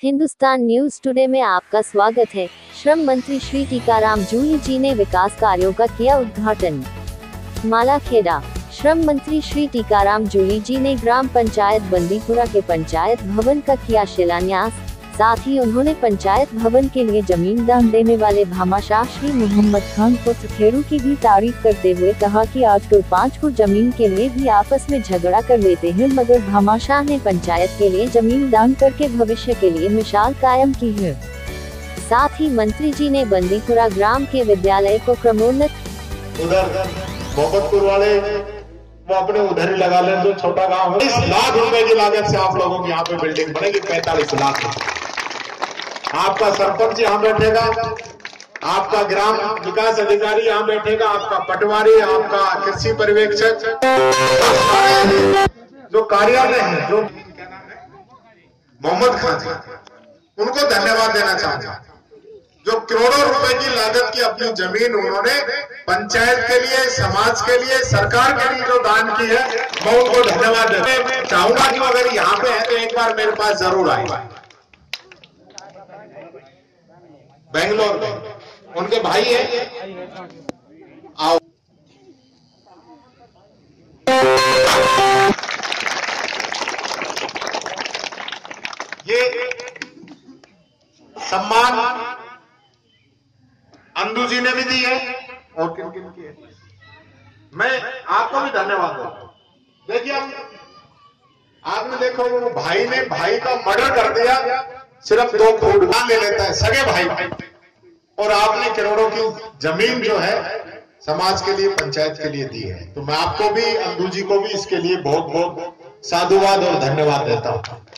Hindustan news today में आपका स्वागत है। श्रम मंत्री श्री टीकाराम जूली जी ने विकास कार्यों का किया उद्घाटन। मालाखेड़ा। श्रम मंत्री श्री टीकाराम जूली जी ने ग्राम पंचायत बंदीपुरा के पंचायत भवन का किया शिलान्यास। साथ ही उन्होंने पंचायत भवन के लिए जमीन दान देने वाले भामाशाह श्री मोहम्मद खान पुत्र खेड़ू की भी तारीफ करते हुए कहा कि आजकल 5 को जमीन के लिए भी आपस में झगड़ा कर लेते हैं, मगर भामाशाह ने पंचायत के लिए जमीन दान करके भविष्य के लिए मिसाल कायम की है। साथ ही मंत्री जी ने बंदीपुरा ग्राम के विद्यालय को क्रमोन्नत उधर मोहम्मदपुर वाले वो अपने उधर ही लगा लें, जो छोटा गांव है। 30 लाख रुपए की लागत से आप लोगों की यहाँ पे बिल्डिंग बनेगी। 45 लाख आपका सरपंच यहाँ बैठेगा, आपका ग्राम विकास अधिकारी यहाँ बैठेगा, आपका पटवारी, आपका कृषि पर्यवेक्षक, जो कार्यालय है, जो मोहम्मद खान जी, उनको धन्यवाद देना चाहूंगा। जो करोड़ों रुपए की लागत की अपनी जमीन उन्होंने पंचायत के लिए, समाज के लिए, सरकार के लिए जो दान की है, मैं उनको धन्यवाद देना चाहूंगा कि अगर यहाँ पे है तो एक बार मेरे पास जरूर आए। बेंगलोर में उनके भाई हैं, आओ। ये सम्मान अंदू जी ने भी दी है और किन किन की है। मैं आपको भी धन्यवाद देता हूं। देखिए, आपने देखो वो भाई ने भाई का मर्डर कर दिया, सिर्फ 2 करोड़ ले लेता है, सगे भाई, और आपने करोड़ों की जमीन जो है समाज के लिए, पंचायत के लिए दी है। तो मैं आपको भी, अंदू जी को भी इसके लिए बहुत बहुत साधुवाद और धन्यवाद देता हूं।